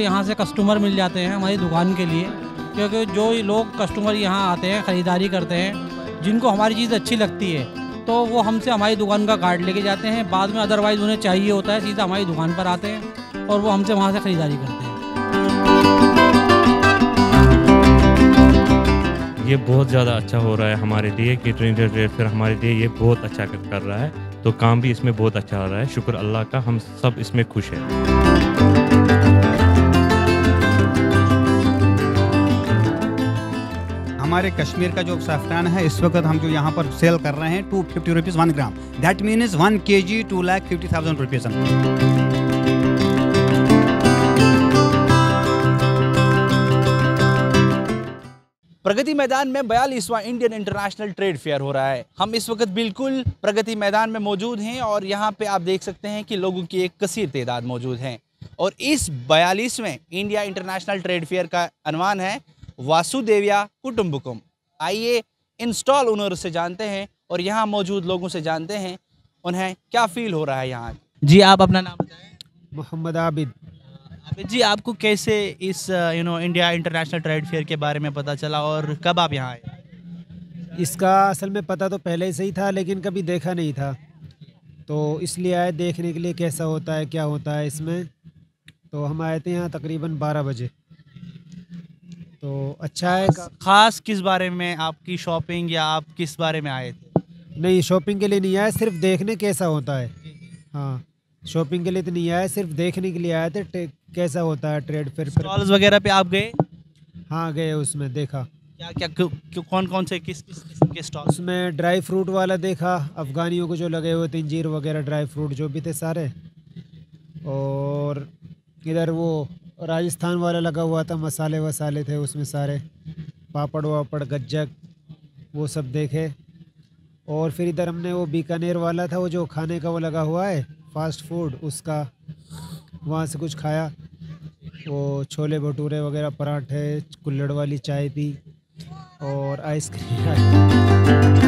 यहाँ से कस्टमर मिल जाते हैं हमारी दुकान के लिए, क्योंकि जो लोग कस्टमर यहाँ आते हैं ख़रीदारी करते हैं, जिनको हमारी चीज़ अच्छी लगती है तो वो हमसे हमारी दुकान का कार्ड लेके जाते हैं। बाद में अदरवाइज़ उन्हें चाहिए होता है सीधा हमारी दुकान पर आते हैं और वो हमसे वहाँ से ख़रीदारी करते हैं। ये बहुत ज़्यादा अच्छा हो रहा है हमारे लिए, केटरिंग ट्रेड फेयर हमारे लिए ये बहुत अच्छा कर रहा है, तो काम भी इसमें बहुत अच्छा हो रहा है। शुक्र अल्लाह का, हम सब इसमें खुश हैं। हमारे कश्मीर का जो सैफरान है इस वक्त हम जो यहाँ पर सेल कर रहे हैं 250 rupees 1 gram, that means 1 kg 2,50,000 rupees. Pragati Maidan में 42वां इंडियन इंटरनेशनल ट्रेड फेयर हो रहा है। हम इस वक्त बिल्कुल प्रगति मैदान में मौजूद हैं और यहाँ पे आप देख सकते हैं कि लोगों की एक कसीर तादाद मौजूद है। और इस 42वें इंडिया इंटरनेशनल ट्रेड फेयर का अनवान है वासुदेविया कुटुंबकम। आइए इन स्टॉल ओनर से जानते हैं और यहाँ मौजूद लोगों से जानते हैं उन्हें क्या फील हो रहा है यहाँ। जी, आप अपना नाम बताएं। मोहम्मद आबिद। आबिद जी, आपको कैसे इस इंडिया इंटरनेशनल ट्रेड फेयर के बारे में पता चला और कब आप यहाँ आए? इसका असल में पता तो पहले से ही था, लेकिन कभी देखा नहीं था, तो इसलिए आए देखने के लिए कैसा होता है, क्या होता है इसमें। तो हम आए थे यहाँ तकरीबन 12 बजे। तो अच्छा है। ख़ास किस बारे में, आपकी शॉपिंग या आप किस बारे में आए थे? नहीं, शॉपिंग के लिए नहीं आए, सिर्फ देखने कैसा होता है। हाँ, शॉपिंग के लिए तो नहीं आए, सिर्फ देखने के लिए आए थे कैसा होता है ट्रेड फेयर। स्टॉल्स वगैरह पे आप गए? हाँ गए, उसमें देखा। क्या क्या कौन कौन से किस किस्म के स्टॉल? उसमें ड्राई फ्रूट वाला देखा, अफ़गानियों को जो लगे हुए थे, अंजीर वगैरह ड्राई फ्रूट जो भी थे सारे। और इधर वो राजस्थान वाला लगा हुआ था, मसाले वसाले थे उसमें सारे, पापड़ वापड़ गज्जक वो सब देखे। और फिर इधर हमने वो बीकानेर वाला था, वो जो खाने का वो लगा हुआ है फास्ट फूड, उसका वहाँ से कुछ खाया। वो छोले भटूरे वगैरह, पराठे, कुल्हड़ वाली चाय पी और आइसक्रीम खाई।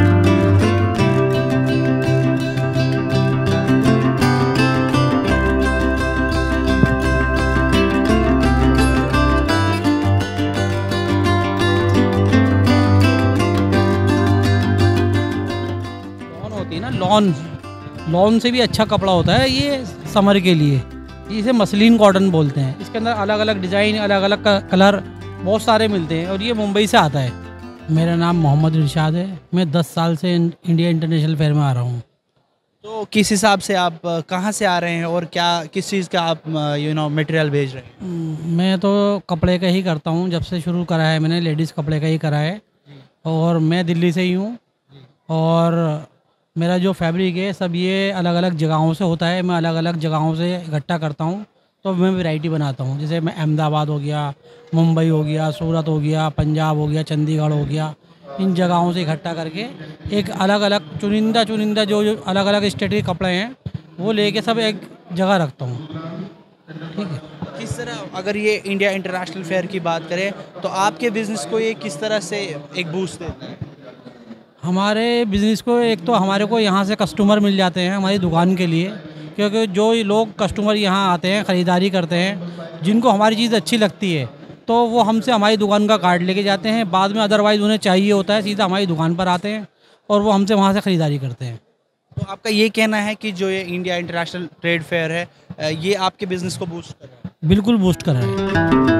लॉन से भी अच्छा कपड़ा होता है ये समर के लिए। इसे मसलिन कॉटन बोलते हैं। इसके अंदर अलग अलग डिज़ाइन, अलग अलग कलर बहुत सारे मिलते हैं और ये मुंबई से आता है। मेरा नाम मोहम्मद इरशाद है। मैं 10 साल से इंडिया इंटरनेशनल फेयर में आ रहा हूँ। तो किस हिसाब से आप कहाँ से आ रहे हैं और क्या किस चीज़ का आप मटेरियल भेज रहे हैं? मैं तो कपड़े का ही करता हूँ, जब से शुरू करा है मैंने लेडीज़ कपड़े का ही करा है। और मैं दिल्ली से ही हूँ और मेरा जो फैब्रिक है सब ये अलग अलग जगहों से होता है। मैं अलग अलग जगहों से इकट्ठा करता हूँ तो मैं वैरायटी बनाता हूँ। जैसे मैं अहमदाबाद हो गया, मुंबई हो गया, सूरत हो गया, पंजाब हो गया, चंडीगढ़ हो गया, इन जगहों से इकट्ठा करके एक अलग अलग चुनिंदा जो अलग अलग स्टेट के कपड़े हैं वो लेके सब एक जगह रखता हूँ। ठीक है। किस तरह, अगर ये इंडिया इंटरनेशनल फेयर की बात करें तो आपके बिज़नेस को ये किस तरह से एक बूस्ट देता है? हमारे बिज़नेस को एक तो हमारे को यहाँ से कस्टमर मिल जाते हैं हमारी दुकान के लिए, क्योंकि जो लोग कस्टमर यहाँ आते हैं ख़रीदारी करते हैं, जिनको हमारी चीज़ अच्छी लगती है तो वो हमसे हमारी दुकान का कार्ड लेके जाते हैं। बाद में अदरवाइज़ उन्हें चाहिए होता है सीधा हमारी दुकान पर आते हैं और वो हमसे वहाँ से ख़रीदारी करते हैं। तो आपका ये कहना है कि जो ये इंडिया इंटरनेशनल ट्रेड फेयर है ये आपके बिज़नेस को बूस्ट कर रहा है? बिल्कुल बूस्ट कर रहा है।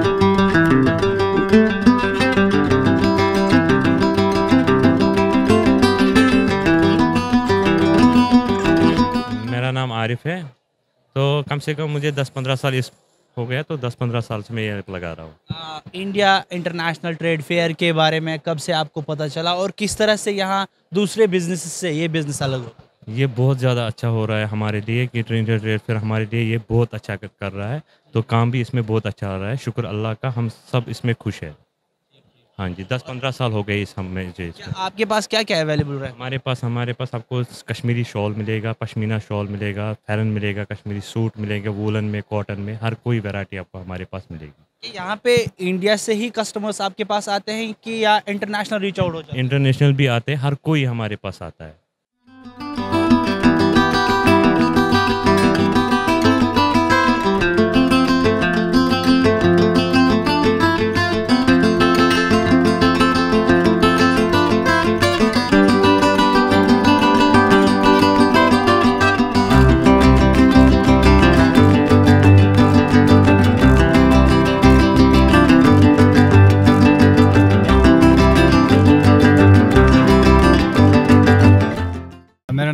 नाम आरिफ है। तो कम से कम मुझे 10-15 साल इस हो गया, तो 10-15 साल से मैं ये लगा रहा हूँ। इंडिया इंटरनेशनल ट्रेड फेयर के बारे में कब से आपको पता चला और किस तरह से यहाँ दूसरे बिजनेस से ये बिज़नेस अलग हो? ये बहुत ज़्यादा अच्छा हो रहा है हमारे लिए, केटरिंग ट्रेड फेयर हमारे लिए ये बहुत अच्छा कर रहा है, तो काम भी इसमें बहुत अच्छा हो रहा है। शुक्र अल्लाह का, हम सब इसमें खुश हैं। हाँ जी, 10-15 साल हो गए इस हमें जो। आपके पास क्या क्या अवेलेबल है? हमारे पास आपको कश्मीरी शॉल मिलेगा, पश्मीना शॉल मिलेगा, फैरन मिलेगा, कश्मीरी सूट मिलेगा, वूलन में, कॉटन में, हर कोई वैरायटी आपको हमारे पास मिलेगी। यहाँ पे इंडिया से ही कस्टमर्स आपके पास आते हैं कि या इंटरनेशनल रीच आउट हो जाता है? इंटरनेशनल भी आते हैं, हर कोई हमारे पास आता है।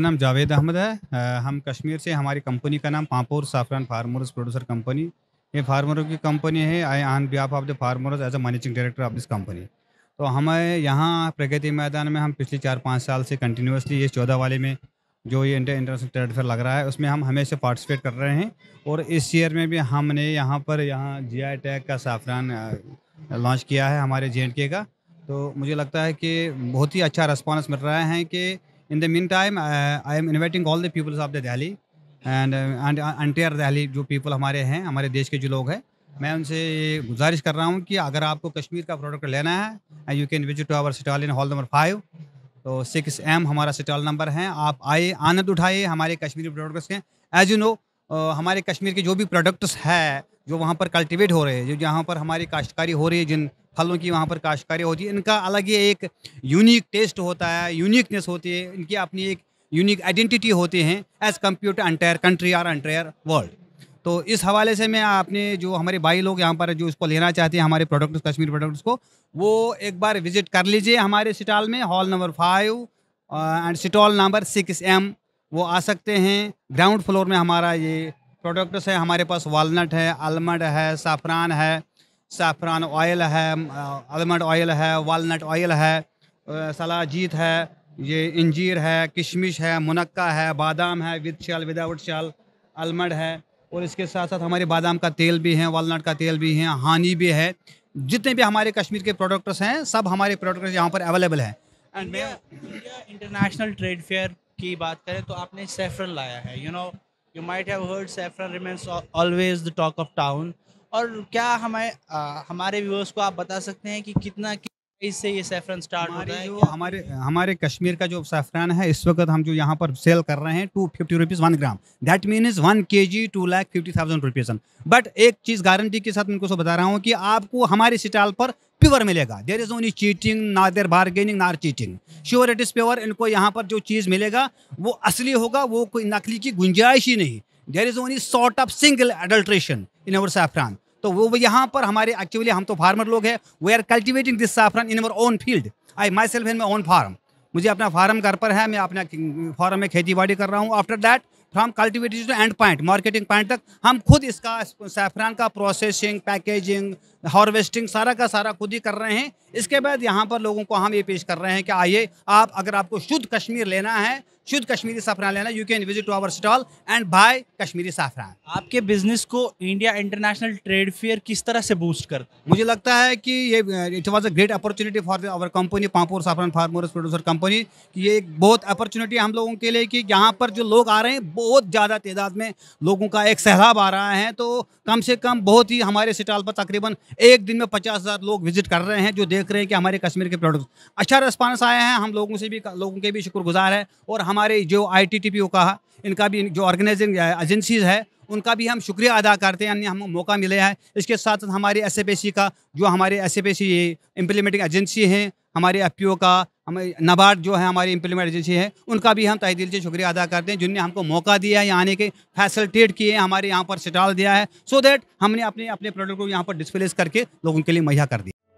नाम जावेद अहमद है। हम कश्मीर से, हमारी कंपनी का नाम Pampore saffron farmers producer company. ये फार्मरों की कंपनी है। I on behalf of the farmers as a managing director of this company. तो हमें यहाँ प्रगति मैदान में हम पिछले 4-5 साल से कंटिन्यूसली, ये 14 वाले में जो ये इंटरनेशनल ट्रेड फेयर लग रहा है उसमें हम हमेशा पार्टिसिपेट कर रहे हैं। और इस ईयर में भी हमने यहाँ GI टैग का साफरान लॉन्च किया है हमारे JNK का। तो मुझे लगता है कि बहुत ही अच्छा रिस्पॉन्स मिल रहा है कि in the mean time I am inviting all the peoples of the Delhi and entire Delhi, जो पीपल हमारे हैं, हमारे देश के जो लोग हैं, मैं उनसे ये गुजारिश कर रहा हूँ कि अगर आपको कश्मीर का प्रोडक्ट लेना है, you can visit to our stall in hall number 5। तो 6M हमारा स्टॉल नंबर है। आप आए, आनंद उठाइए हमारे कश्मीरी प्रोडक्ट्स के। एज यू नो, हमारे कश्मीर के जो भी प्रोडक्ट्स है जो वहाँ पर कल्टिवेट हो रहे हैं, जो जहाँ पर हमारी काश्तकारी हो रही है, जिन फलों की वहाँ पर काश्तकारी होती है, इनका अलग ही एक यूनिक टेस्ट होता है, यूनिकनेस होती है, इनकी अपनी एक यूनिक आइडेंटिटी होती हैं as compare to entire country और एंटायर वर्ल्ड। तो इस हवाले से मैं अपने जो हमारे भाई लोग यहाँ पर जो इसको लेना चाहते हैं, हमारे प्रोडक्ट्स, कश्मीरी प्रोडक्ट्स को, वो एक बार विजिट कर लीजिए हमारे स्टॉल में, hall number 5 and stall number 6M। वो आ सकते हैं। ग्राउंड फ्लोर में हमारा ये प्रोडक्ट्स है। हमारे पास वालनट है, आलमंड है, साफ़रान है, साफ़रान ऑयल है, आलमंड ऑयल है, वालनट ऑयल है, सलाजीत है, ये इंजीर है, किशमिश है, मुनक्का है, बादाम है, with shell without shell, almond है, और इसके साथ साथ हमारे बादाम का तेल भी है, वालनट का तेल भी है, हानी भी है। जितने भी हमारे कश्मीर के प्रोडक्ट्स हैं, सब हमारे प्रोडक्ट्स यहाँ पर अवेलेबल हैं। And India international trade fair की बात करें तो आपने सेफ्रन लाया है। You might have heard saffron remains always the talk of town. और क्या हमारे व्यूअर्स को आप बता सकते हैं कि कितना इससे ये सेफ्रन स्टार्ट होता है? जो हमारे कश्मीर का जो सैफरान है, इस वक्त हम जो यहाँ पर सेल कर रहे हैं 250 rupees 1 gram. That means 1 kg 2,50,000 rupees. But एक चीज़ गारंटी के साथ उनको बता रहा हूँ कि आपको हमारे स्टॉल पर प्योर मिलेगा। देयर इज ओनली चीटिंग, ना देयर बार्गेनिंग, ना cheating. Sure it is pure. इनको यहाँ पर जो चीज़ मिलेगा वो असली होगा, वो कोई नकली की गुंजाइश ही नहीं। There is only sort of single adulteration in our saffron. तो वो यहाँ पर हमारे, एक्चुअली हम तो फार्मर लोग हैं, we are cultivating this saffron in our own field. I myself in my own farm. मुझे अपना फार्म घर पर है, मैं अपना फार्म में खेती बाड़ी कर रहा हूँ। After that from cultivated to end point, marketing point तक हम खुद इसका सैफरान का प्रोसेसिंग, पैकेजिंग, हार्वेस्टिंग सारा का सारा खुद ही कर रहे हैं। इसके बाद यहाँ पर लोगों को हम ये पेश कर रहे हैं कि आइए आप, अगर आपको शुद्ध कश्मीर लेना है, शुद्ध कश्मीरी सैफरान लेना, you can visit to our stall and buy Kashmiri saffron. आपके बिजनेस को इंडिया इंटरनेशनल ट्रेड फेयर किस तरह से बूस्ट करता है? मुझे लगता है कि ये it was a great opportunity for our company Pampore saffron farmers producer company. ये एक बहुत अपॉर्चुनिटी हम लोगों के लिए कि यहाँ पर जो लोग आ रहे हैं, बहुत ज़्यादा तादाद में लोगों का एक सैलाब आ रहा है। तो कम से कम बहुत ही हमारे स्टॉल पर तकरीबन एक दिन में 50,000 लोग विजिट कर रहे हैं, जो देख रहे हैं कि हमारे कश्मीर के प्रोडक्ट्स अच्छा रिस्पांस आया है। हम लोगों के भी शुक्रगुजार है। और हमारे जो ITTPO का, इनका भी जो ऑर्गेनाइजिंग एजेंसीज है, उनका भी हम शुक्रिया अदा करते हैं, हम मौका मिले हैं। इसके साथ साथ हमारे SFAC का, जो हमारे SFAC इम्प्लीमेंटिंग एजेंसी हैं, हमारे FPO का, हमारे NABARD जो है हमारी इम्प्लीमेंट एजेंसी है, उनका भी हम तहे दिल से शुक्रिया अदा करते हैं, जिनने हमको मौका दिया है यहाँ आने के, फैसिलिटेट किए, हमारे यहाँ पर स्टॉल दिया है, सो दैट हमने अपने प्रोडक्ट को यहाँ पर डिस्प्ले करके लोगों के लिए मुहैया कर दिया।